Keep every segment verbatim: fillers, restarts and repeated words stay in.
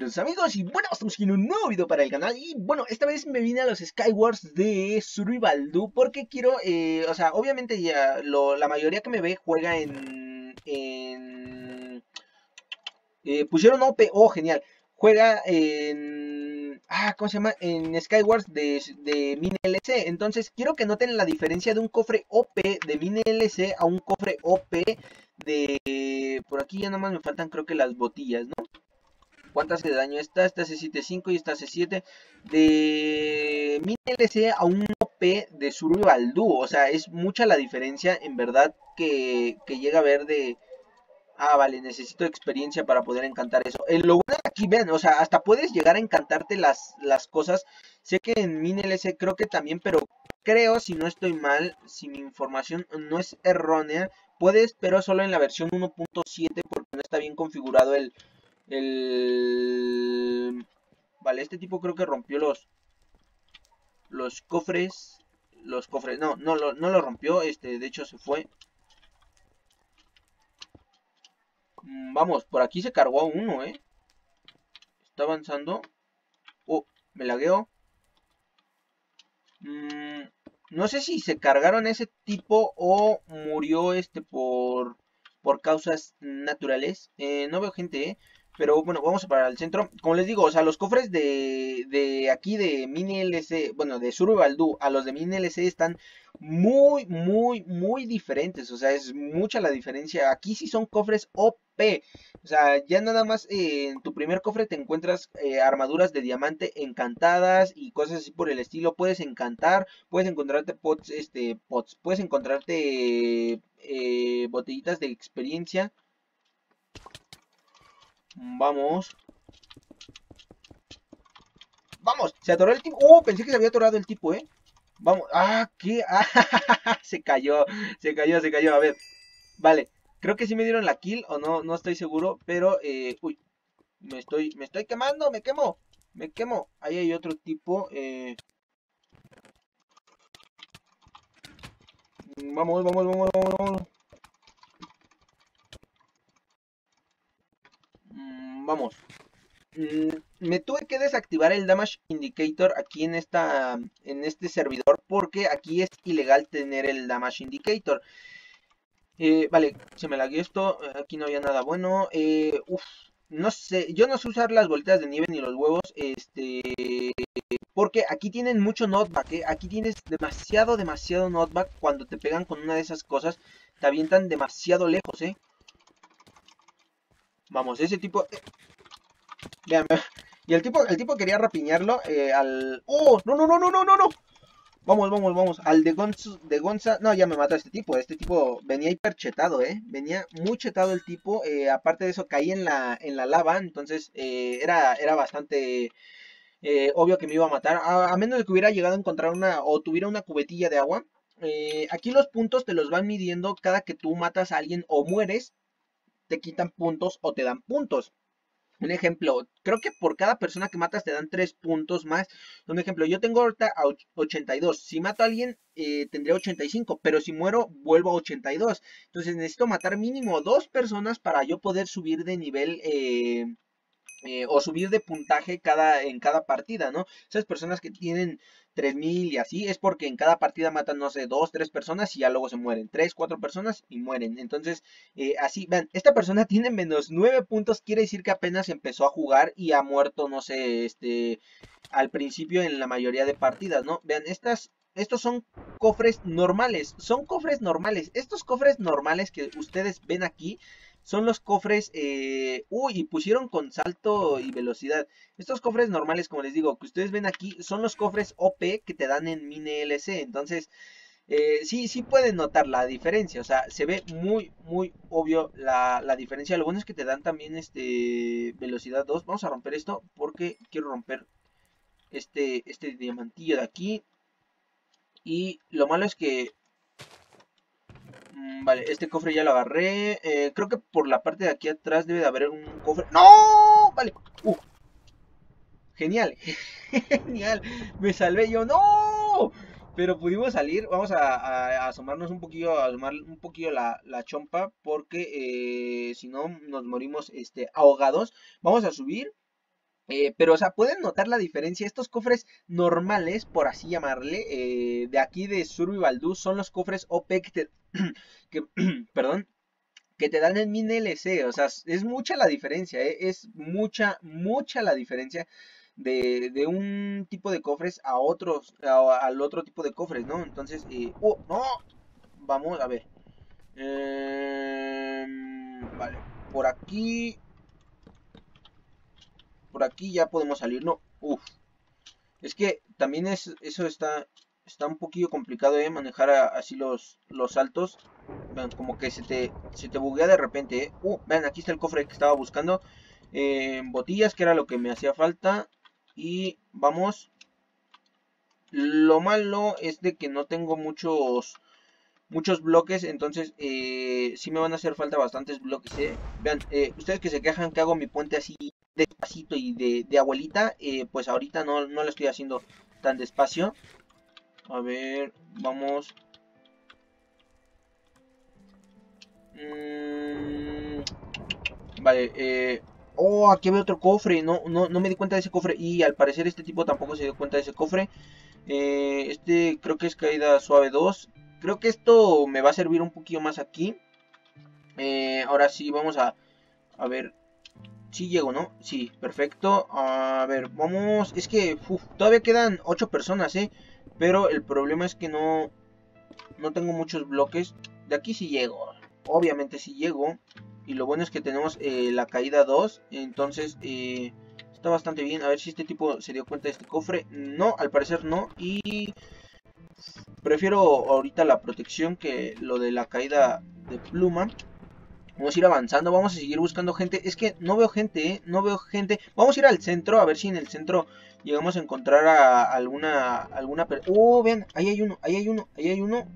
Bienvenidos amigos y bueno, estamos aquí en un nuevo video para el canal. Y bueno, esta vez me vine a los Skywars de Survival Do porque quiero, eh, o sea, obviamente ya lo, la mayoría que me ve juega en... en eh, pusieron O P, oh genial, juega en... Ah, ¿cómo se llama? En Skywars de, de Mini L C. Entonces quiero que noten la diferencia de un cofre O P de Mini L C a un cofre O P de... Por aquí ya nada más me faltan creo que las botillas, ¿no? ¿Cuántas hace de daño esta? Esta hace siete punto cinco y esta hace siete. De Mini L C a un O P de Survival Duo. O sea, es mucha la diferencia en verdad que, que llega a ver de... Ah, vale, necesito experiencia para poder encantar eso. Eh, lo bueno de aquí, vean, o sea, hasta puedes llegar a encantarte las, las cosas. Sé que en Mini L C creo que también, pero creo, si no estoy mal, si mi información no es errónea, puedes, pero solo en la versión uno punto siete porque no está bien configurado el... El... Vale, este tipo creo que rompió los... Los cofres... Los cofres... No, no, lo, no lo rompió. Este, de hecho, se fue. Mm, vamos, por aquí se cargó a uno, ¿eh? Está avanzando. Oh, me lagueo. Mm, no sé si se cargaron ese tipo o murió este por... Por causas naturales. Eh, no veo gente, ¿eh? Pero bueno, vamos a parar al centro. Como les digo, o sea, los cofres de, de aquí de Mini L C, bueno, de Survival Do a los de Mini L C están muy, muy, muy diferentes. O sea, es mucha la diferencia. Aquí sí son cofres O P. O sea, ya nada más eh, en tu primer cofre te encuentras eh, armaduras de diamante encantadas y cosas así por el estilo. Puedes encantar, puedes encontrarte pots, este, pots, puedes encontrarte eh, botellitas de experiencia. Vamos. Vamos, se atoró el tipo. Oh, pensé que se había atorado el tipo, ¿eh? Vamos. Ah, ¿qué? Ah, se cayó, se cayó, se cayó. A ver, vale. Creo que sí me dieron la kill o no, no estoy seguro. Pero, eh, uy, me estoy, me estoy quemando, me quemo. Me quemo. Ahí hay otro tipo. Eh, vamos, vamos, vamos, vamos, vamos. Mm, vamos. Mm, me tuve que desactivar el Damage Indicator aquí en esta en este servidor porque aquí es ilegal tener el Damage Indicator. Eh, vale, se me lagueó esto, aquí no había nada bueno. Eh, uf, no sé, yo no sé usar las bolitas de nieve ni los huevos, este, porque aquí tienen mucho knockback, ¿eh? Aquí tienes demasiado, demasiado knockback. Cuando te pegan con una de esas cosas, te avientan demasiado lejos, ¿eh? Vamos, ese tipo... eh, vean, vean. Y el tipo, el tipo quería rapiñarlo eh, al... ¡Oh! ¡No, no, no, no, no, no, no! Vamos, vamos, vamos. Al de Gonza, de Gonza... No, ya me mató este tipo. Este tipo venía hiperchetado, ¿eh? Venía muy chetado el tipo. Eh, aparte de eso, caí en la, en la lava. Entonces, eh, era, era bastante eh, obvio que me iba a matar. A, a menos de que hubiera llegado a encontrar una... O tuviera una cubetilla de agua. Eh, aquí los puntos te los van midiendo cada que tú matas a alguien o mueres. Te quitan puntos o te dan puntos. Un ejemplo, creo que por cada persona que matas te dan tres puntos más. Un ejemplo, yo tengo ahorita ochenta y dos. Si mato a alguien, eh, tendré ochenta y cinco. Pero si muero, vuelvo a ochenta y dos. Entonces necesito matar mínimo dos personas para yo poder subir de nivel eh, eh, o subir de puntaje cada, en cada partida, ¿no? Esas personas que tienen tres mil y así es porque en cada partida matan, no sé, dos, tres personas y ya luego se mueren. Tres, cuatro personas y mueren. Entonces, eh, así, vean, esta persona tiene menos nueve puntos, quiere decir que apenas empezó a jugar y ha muerto, no sé, este, al principio en la mayoría de partidas, ¿no? Vean, estas... Estos son cofres normales, son cofres normales. Estos cofres normales que ustedes ven aquí son los cofres, eh, uy, y pusieron con salto y velocidad. Estos cofres normales, como les digo, que ustedes ven aquí, son los cofres O P que te dan en Mini L C. Entonces, eh, sí, sí pueden notar la diferencia. O sea, se ve muy, muy obvio la, la diferencia. Lo bueno es que te dan también este velocidad dos. Vamos a romper esto porque quiero romper este, este diamantillo de aquí. Y lo malo es que Mm, vale, este cofre ya lo agarré. Eh, creo que por la parte de aquí atrás debe de haber un cofre. ¡No! Vale. Uh, genial. Genial. Me salvé yo. ¡No! Pero pudimos salir. Vamos a, a- a asomarnos un poquillo, a asomar un poquillo la, la chompa. Porque eh, si no nos morimos este, ahogados. Vamos a subir. Eh, pero, o sea, pueden notar la diferencia. Estos cofres normales, por así llamarle, eh, de aquí de Survival Do, son los cofres O P que te, que, perdón, que te dan en Min L C. O sea, es mucha la diferencia, ¿eh? Es mucha, mucha la diferencia de, de un tipo de cofres a otros, a- al otro tipo de cofres, ¿no? Entonces, eh, oh, no, vamos a ver. Em, vale, por aquí, por aquí ya podemos salir, ¿no? Uf. Es que también es, eso está, está un poquillo complicado de manejar a- así los, los saltos. Vean, como que se te, se te buguea de repente, ¿eh? Uh, vean, aquí está el cofre que estaba buscando. Eh, botellas, que era lo que me hacía falta. Y vamos. Lo malo es de que no tengo muchos, muchos bloques, entonces eh, sí me van a hacer falta bastantes bloques, ¿eh? Vean, eh, ustedes que se quejan que hago mi puente así despacito y de, de abuelita, eh, pues ahorita no, no lo estoy haciendo tan despacio. A ver, vamos. Mm, vale, eh... Oh, aquí veo otro cofre. No, no, no me di cuenta de ese cofre. Y al parecer este tipo tampoco se dio cuenta de ese cofre. Eh, este creo que es caída suave dos. Creo que esto me va a servir un poquito más aquí. Eh, ahora sí, vamos a, a ver. Sí llego, ¿no? Sí, perfecto. A ver, vamos. Es que uf, todavía quedan ocho personas, ¿eh? Pero el problema es que no, no tengo muchos bloques. De aquí sí llego. Obviamente sí llego. Y lo bueno es que tenemos eh, la caída dos. Entonces eh, está bastante bien. A ver si este tipo se dio cuenta de este cofre. No, al parecer no. Y prefiero ahorita la protección que lo de la caída de pluma. Vamos a ir avanzando, vamos a seguir buscando gente. Es que no veo gente, ¿eh? No veo gente. Vamos a ir al centro, a ver si en el centro llegamos a encontrar a alguna... alguna oh, vean, ahí hay uno, ahí hay uno, ahí hay uno.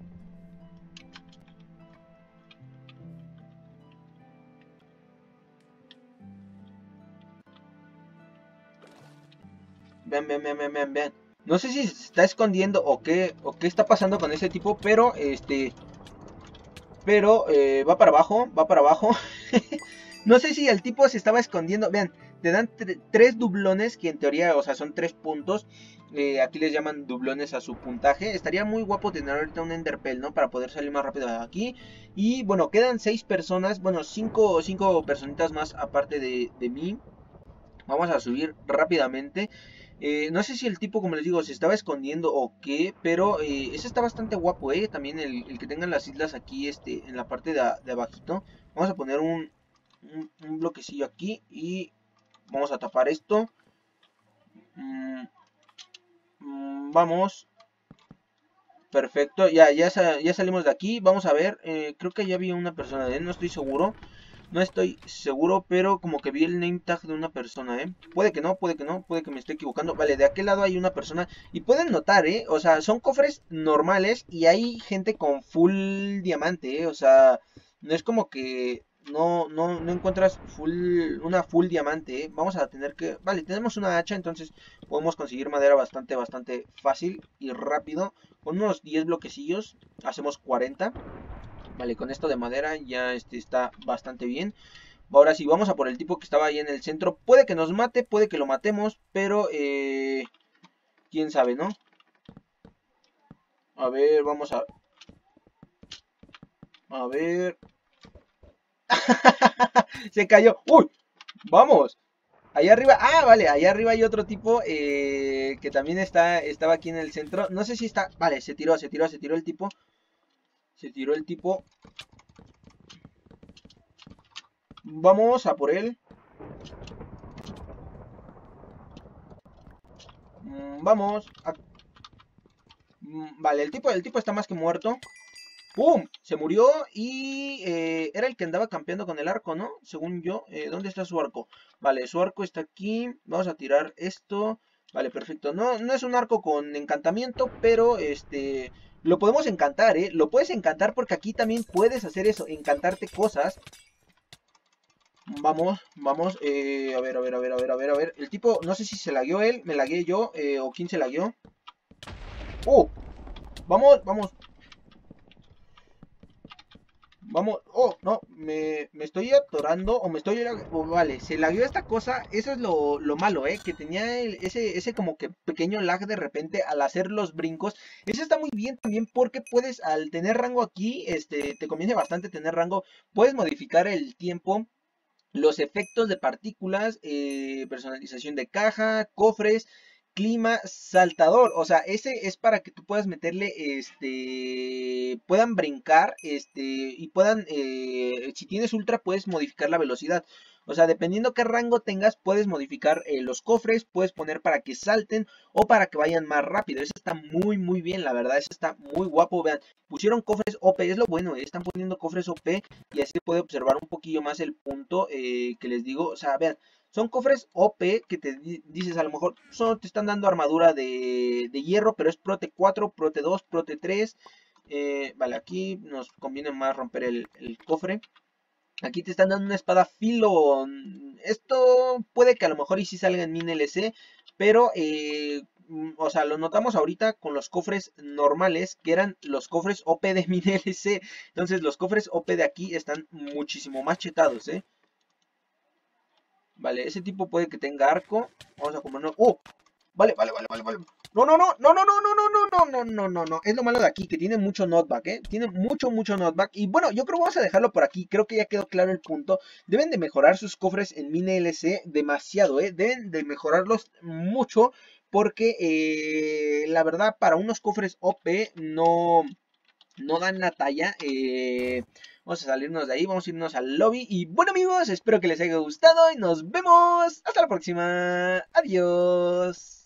Vean, vean, vean, vean, vean, vean. No sé si se está escondiendo o qué, o qué está pasando con ese tipo, pero este... Pero eh, va para abajo, va para abajo. No sé si el tipo se estaba escondiendo. Vean, te dan tres dublones que en teoría, o sea, son tres puntos. Eh, aquí les llaman dublones a su puntaje. Estaría muy guapo tener ahorita un enderpell, ¿no? Para poder salir más rápido de aquí. Y bueno, quedan seis personas. Bueno, cinco, cinco personitas más aparte de, de mí. Vamos a subir rápidamente. Eh, no sé si el tipo, como les digo, se estaba escondiendo o qué, pero eh, ese está bastante guapo, ¿eh? También el, el que tengan las islas aquí, este, en la parte de, de abajito. Vamos a poner un, un, un bloquecillo aquí y vamos a tapar esto. Mm, mm, vamos. Perfecto, ya, ya, ya salimos de aquí. Vamos a ver, eh, creo que ya había una persona, ¿eh? No estoy seguro. No estoy seguro, pero como que vi el name tag de una persona, ¿eh? Puede que no, puede que no, puede que me esté equivocando. Vale, de aquel lado hay una persona. Y pueden notar, ¿eh? O sea, son cofres normales y hay gente con full diamante, ¿eh? O sea, no es como que no, no, no encuentras full, una full diamante, ¿eh? Vamos a tener que... Vale, tenemos una hacha, entonces podemos conseguir madera bastante, bastante fácil y rápido. Con unos diez bloquecillos hacemos cuarenta. Vale, con esto de madera ya este está bastante bien. Ahora sí, vamos a por el tipo que estaba ahí en el centro. Puede que nos mate, puede que lo matemos, pero eh, quién sabe, ¿no? A ver, vamos a... A ver... Se cayó. ¡Uy! ¡Vamos! Allá arriba... Ah, vale, allá arriba hay otro tipo eh, que también está, estaba aquí en el centro. No sé si está... Vale, se tiró, se tiró, se tiró el tipo. Se tiró el tipo. Vamos a por él. Mm, vamos. A... Mm, vale, el tipo, el tipo está más que muerto. ¡Pum! Se murió y eh, era el que andaba campeando con el arco, ¿no? Según yo. Eh, ¿dónde está su arco? Vale, su arco está aquí. Vamos a tirar esto. Vale, perfecto. No, no es un arco con encantamiento, pero este... Lo podemos encantar, ¿eh? Lo puedes encantar porque aquí también puedes hacer eso, encantarte cosas. Vamos, vamos. Eh, a ver, a ver, a ver, a ver, a ver, a ver. El tipo, no sé si se lagueó él, me lagué yo, eh, o quién se lagueó. ¡Uh! Vamos, vamos. Vamos, oh, no, me, me estoy atorando o me estoy... oh, vale, se lagueó esta cosa, eso es lo, lo malo, ¿eh? Que tenía el- ese, ese como que pequeño lag de repente al hacer los brincos. Eso está muy bien también porque puedes, al tener rango aquí, este, te conviene bastante tener rango, puedes modificar el tiempo, los efectos de partículas, eh, personalización de caja, cofres, clima, saltador. O sea, ese es para que tú puedas meterle, este, puedan brincar, este, y puedan, eh, si tienes ultra, puedes modificar la velocidad. O sea, dependiendo qué rango tengas, puedes modificar eh, los cofres, puedes poner para que salten o para que vayan más rápido. Eso está muy, muy bien, la verdad, eso está muy guapo. Vean, pusieron cofres O P, es lo bueno, eh, están poniendo cofres O P y así se puede observar un poquillo más el punto eh, que les digo. O sea, vean, son cofres O P que te di- dices a lo mejor solo te están dando armadura de, de hierro, pero es Prote cuatro, Prote dos, Prote tres. Eh, vale, aquí nos conviene más romper el, el cofre. Aquí te están dando una espada filo. Esto puede que a lo mejor y sí salga en Min L C, pero eh, mm, o sea, lo notamos ahorita con los cofres normales, que eran los cofres O P de Min L C. Entonces los cofres O P de aquí están muchísimo más chetados, ¿eh? Vale, ese tipo puede que tenga arco. Vamos a comernos... ¡Oh! Vale, vale, vale, vale, vale. No, no, no, no, no, no, no, no, no, no, no, no, no. Es lo malo de aquí, que tiene mucho knockback, ¿eh? Tiene mucho, mucho knockback. Y bueno, yo creo que vamos a dejarlo por aquí. Creo que ya quedó claro el punto. Deben de mejorar sus cofres en Min L C demasiado, ¿eh? Deben de mejorarlos mucho. Porque, eh, la verdad, para unos cofres O P no... no dan la talla. Eh, vamos a salirnos de ahí, vamos a irnos al lobby. Y bueno amigos, espero que les haya gustado y nos vemos hasta la próxima. Adiós.